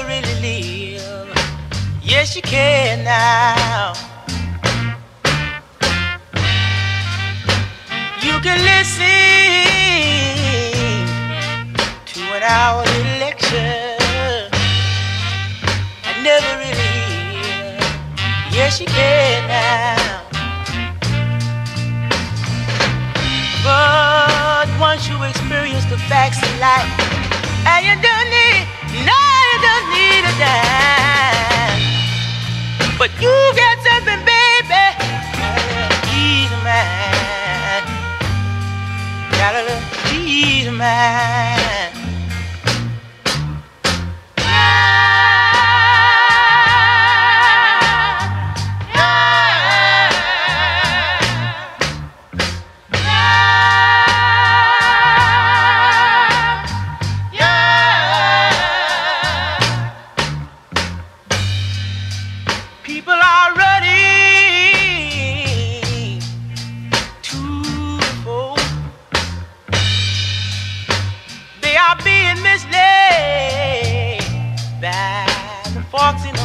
really live. Yes, you can now. You can listen to an hour lecture and never really hear. Yes, you can now. But once you experience the facts of life, and you don't need, no, you don't need a dime. But you get something, baby. Ease of mind. Got a little ease of mind. People are running to the fold. They are being misled by the folks in